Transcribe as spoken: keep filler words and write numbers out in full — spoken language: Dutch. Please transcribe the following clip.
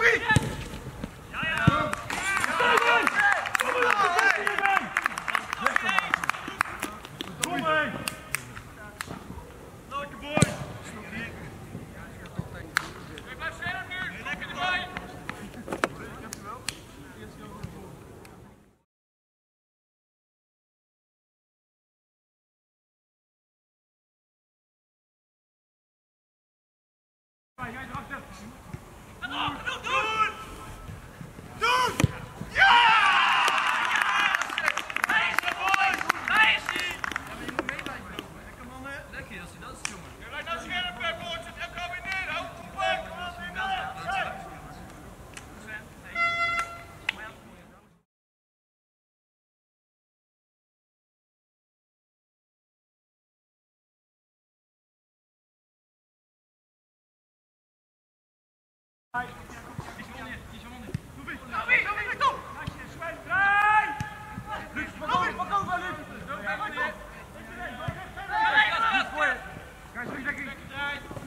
Jij erachter. En op, en op, doen! Doen! Ja! Daar is hij, boys! Daar is hij! Ja, maar je moet meeblijven lopen. Lekker mannen. Lekker, dat is dat is jongen. Je rijdt nou scherp, hè, boys. En ga weer neer. Hou op, kom op. Kom op, neer. Die is van onder, die is van onder. Doe weer, doe weer, doe weer, kom! Draai! Luc, pak over, pak over, Luc! Doe weer, kom! Kijk, gas, gas, voor je! Kijk, terug, denk ik.